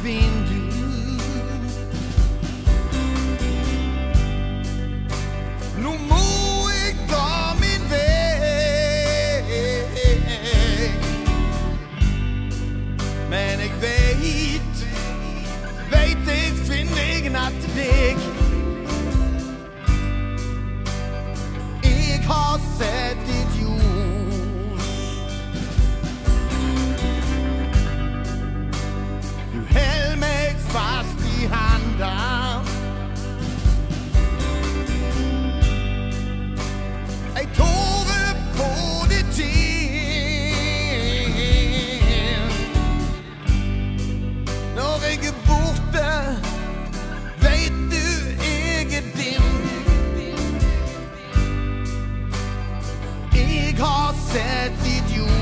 ditt vindu. Nå må jeg dra min vei, men jeg vet jeg finner deg natt til deg. Jeg har sett ditt ljos. Du held meg fast i handa. Jeg tårer på ditt kinn. Når jeg er borte, vet du jeg er din. Jeg har sett ditt ljos.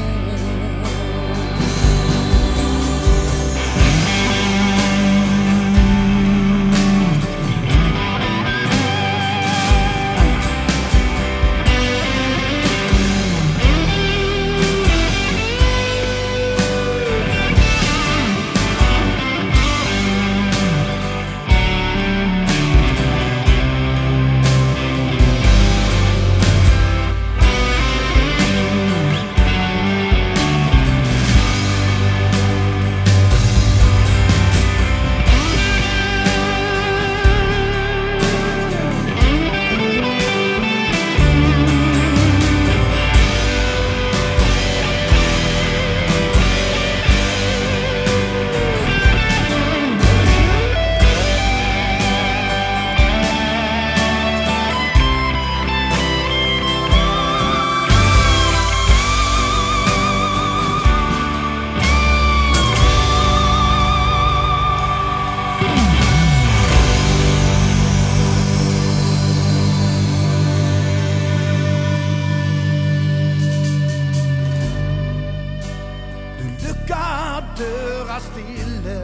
Døra stille.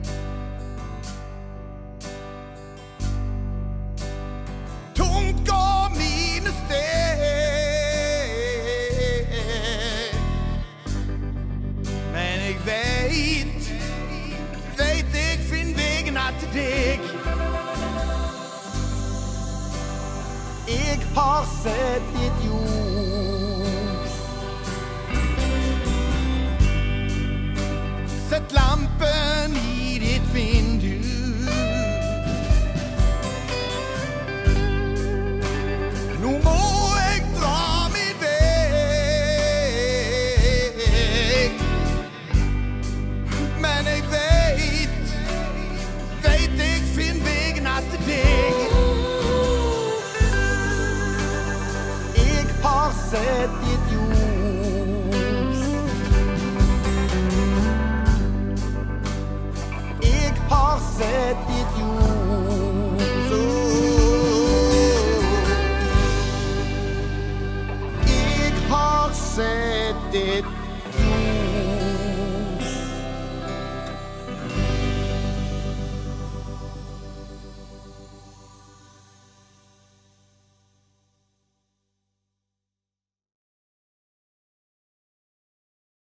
Tungt går mine steg, men jeg vet jeg finner veien til deg. Jeg har sett ditt ljos. Sett lampen i ditt vindu. Nå må jeg dra min vei, men jeg vet jeg finner veien til deg. Jeg har sett ditt ljos. Har sett ditt ljos. Jeg har sett ditt